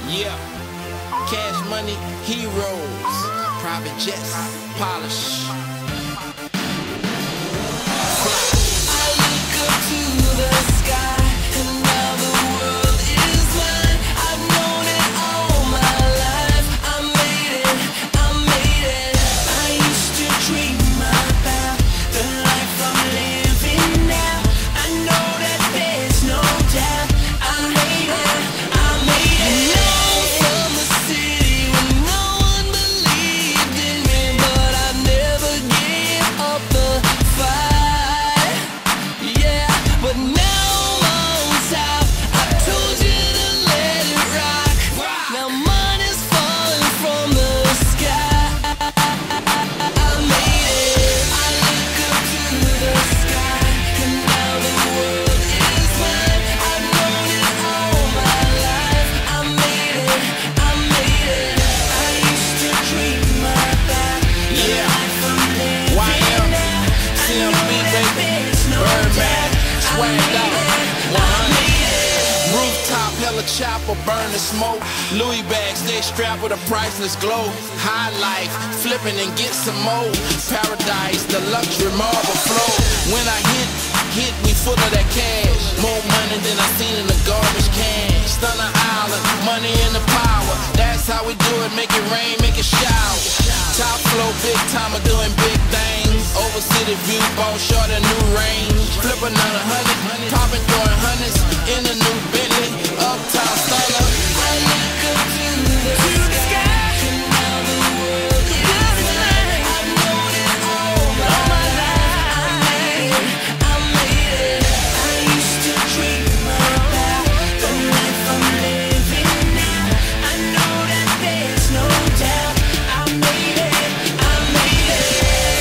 Yeah, cash money, heroes, private jets, polish. I look up to the sky, and now the world is mine. I've known it all my life. I made it, I made it. I used to dream about the life I'm living now. I know that there's no doubt. I made it, I made it. Known from the city when no one believed in me, but I never gave up the fight. Yeah, but now I'm on top. I told you to let it rock. Now money's falling from the sky. I made it. I look up to the sky, and now the world is mine. I've known it all my life. I made it, I made it. I used to dream about the Yeah. life I'm living YM, now. I CMB, know that baby. there's no Birdman, doubt. swagged out, 100. made it. Rooftop, hella chopper, burn the smoke. Louis bags, stay strapped with a priceless glow. High life, flipping and get some more. Paradise, the luxury marble flow. When I hit me full of that cash. More money than I seen in the garbage can. Stunner Island, money and the power. That's how we do it, make it rain, make it shower. Top flow, big timer, doing big things. Over city view, ball short a new range. Flip another 100, popping, throwing hundreds in a new Bentley. Uptown stunner. I look up to the sky, and now the world is mine. I've known it all my life. I made it, I made it. I used to dream about the life I'm living now. I know that there's no doubt. I made it, I made it.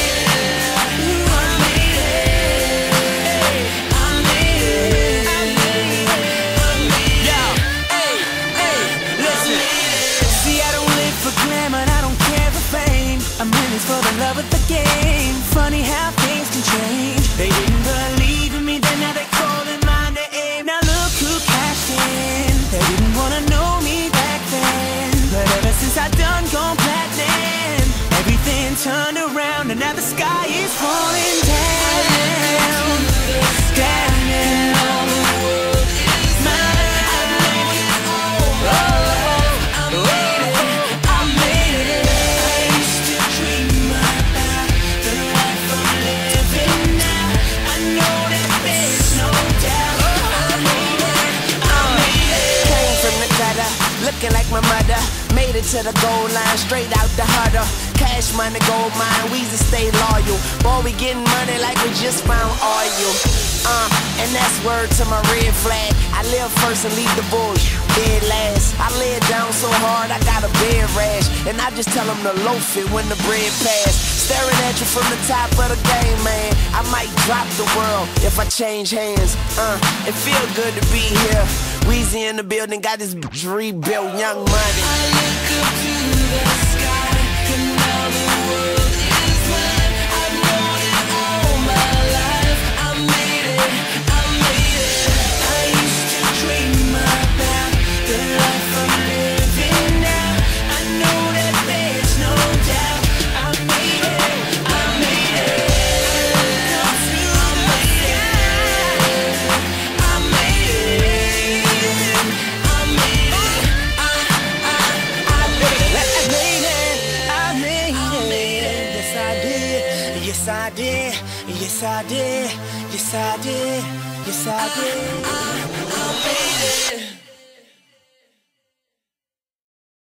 I made it, I made it, I made it, I made it. Hey, listen. See, I don't live for glamour, I don't care for fame. I'm in this for the love of the game. Funny how things can change. They didn't believe in me, then now they calling my name. Now look who cashed in. They didn't wanna know me back then, but ever since I done gone platinum, everything turned around, and now the sky is falling down. Down now. Looking like my mother, made it to the goal line, straight out the huddle. Cash money, gold mine, Weezy stay loyal. Boy, we getting money like we just found oil. And that's word to my red flag. I live first and leave the bush dead last. I lay it down so hard, I got a bed rash. And I just tell them to loaf it when the bread pass. Staring at you from the top of the game, man. I might drop the world if I change hands. It feel good to be here. Weezy in the building, got this rebuilt, Young Money. I look up to the sky, and now the world is mine. I've known it all my life. I made it, I made it. I used to dream about the life I'm living now. I know that there's no doubt. I made it, I made it. I look up to the sky, I made it. Yes, I did. Yes, I did. Yes, I did. Yes, I did. I made it.